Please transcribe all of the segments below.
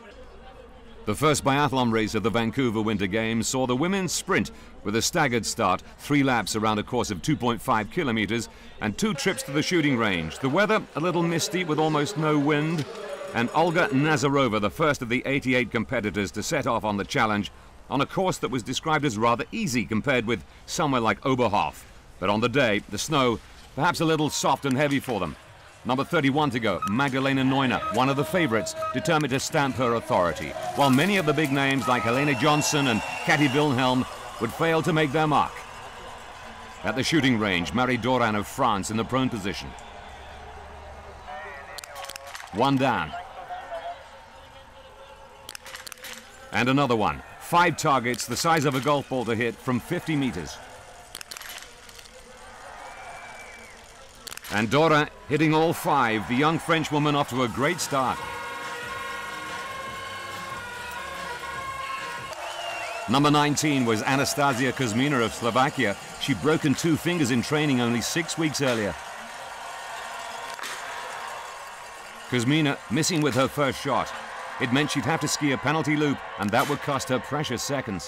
The first biathlon race of the Vancouver Winter Games saw the women's sprint with a staggered start, 3 laps around a course of 2.5 kilometers and 2 trips to the shooting range. The weather a little misty with almost no wind, and Olga Nazarova, the first of the 88 competitors to set off on the challenge on a course that was described as rather easy compared with somewhere like Oberhof. But on the day, the snow perhaps a little soft and heavy for them. Number 31 to go, Magdalena Neuner, one of the favorites, determined to stamp her authority, while many of the big names like Helena Johnson and Cathy Wilhelm would fail to make their mark. At the shooting range, Marie Dorin of France in the prone position. One down. And another one. 5 targets, the size of a golf ball to hit from 50 meters. And Dorin hitting all 5, the young Frenchwoman off to a great start. Number 19 was Anastasia Kuzmina of Slovakia. She'd broken 2 fingers in training only 6 weeks earlier. Kuzmina missing with her first shot. It meant she'd have to ski a penalty loop, and that would cost her precious seconds.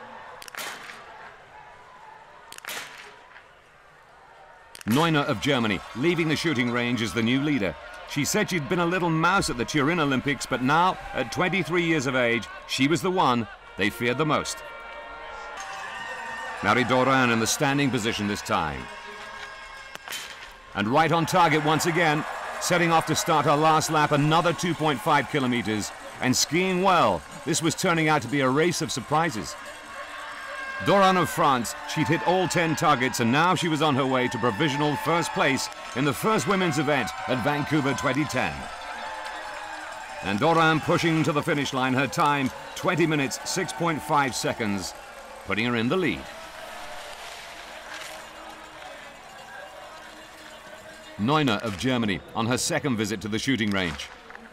Neuner of Germany, leaving the shooting range as the new leader. She said she'd been a little mouse at the Turin Olympics, but now, at 23 years of age, she was the one they feared the most. Marie Dorin in the standing position this time. And right on target once again, setting off to start her last lap, another 2.5 kilometers, and skiing well. This was turning out to be a race of surprises. Dorin of France, she'd hit all 10 targets, and now she was on her way to provisional first place in the first women's event at Vancouver 2010. And Dorin pushing to the finish line, her time 20 minutes 6.5 seconds, putting her in the lead. Neuner of Germany on her second visit to the shooting range.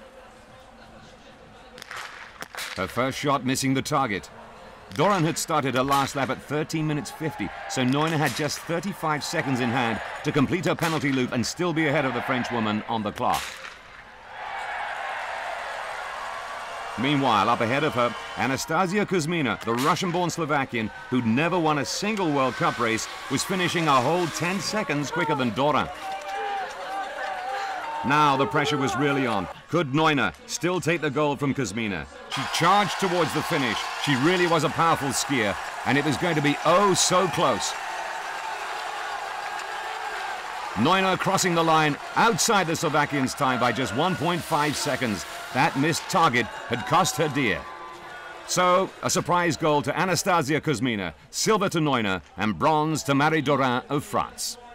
Her first shot missing the target. Dorin had started her last lap at 13 minutes 50, so Neuner had just 35 seconds in hand to complete her penalty loop and still be ahead of the Frenchwoman on the clock. Meanwhile, up ahead of her, Anastasia Kuzmina, the Russian-born Slovakian who'd never won a single World Cup race, was finishing a whole 10 seconds quicker than Dorin. Now the pressure was really on. Could Neuner still take the gold from Kuzmina? She charged towards the finish. She really was a powerful skier, and it was going to be oh so close. Neuner crossing the line outside the Slovakian's time by just 1.5 seconds. That missed target had cost her dear. So, a surprise gold to Anastasia Kuzmina, silver to Neuner, and bronze to Marie Dorin of France.